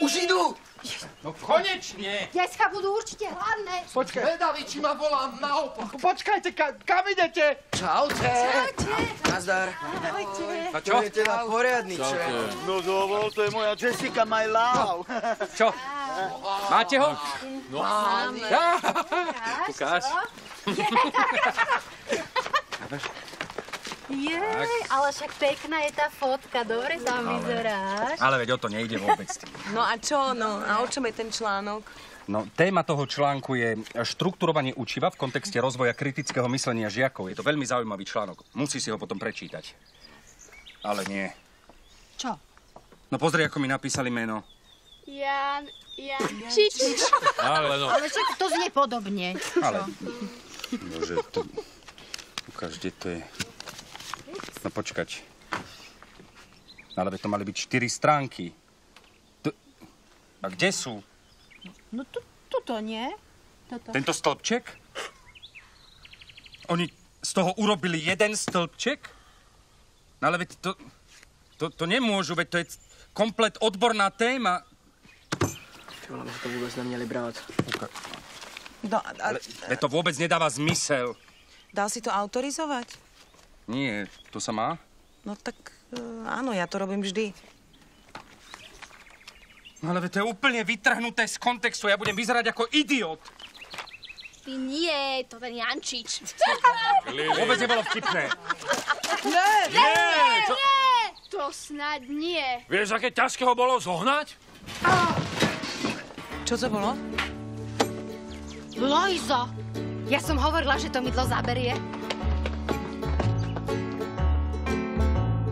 Už idú! No konečne! Dneska budú určite hladné. Počkaj. Zvedavý, či ma volám naopak. Počkajte, kam idete? Čaute. Čaute. Nazdar. Ahojte. A čo? To je teda poriadny člen. No dovol, to je moja Jessica, my love. Čo? Máte ho? No, máme. Ukáž. Jej, ale však pekná je tá fotka, dobre tam vyzeráš. Ale veď o to nejde vôbec. No a čo, no? A o čom je ten článok? No, téma toho článku je štrukturovanie učiva v kontexte rozvoja kritického myslenia žiakov. Je to veľmi zaujímavý článok. Musí si ho potom prečítať. Ale nie. Čo? No pozri, ako mi napísali meno. Jančič. Ale no. Ale však to znie podobne. Ale... Bože, to... Ukáž, kde to je. No počkať. Ale to mali byť 4 stránky. A kde sú? No tuto nie? Toto. Tento stĺpček? Oni z toho urobili jeden stĺpček? No ale veď to nemôžu, veď to je komplet odborná téma. Ty vole, my to vôbec neměli brát. No, Ale veď to vôbec nedáva zmysel. dal si to autorizovať? Nie, to sa má? No tak áno, ja to robím vždy. No ale veď to je úplne vytrhnuté z kontextu. Ja budem vyzerať ako idiot. Ty nie, to ten Jančič. Vôbec nebolo vtipné. Nie, to snad nie. Vieš, aké ťažké ho bolo zohnať? Čo to bolo? Lojzo, ja som hovorila, že to mydlo zaberie.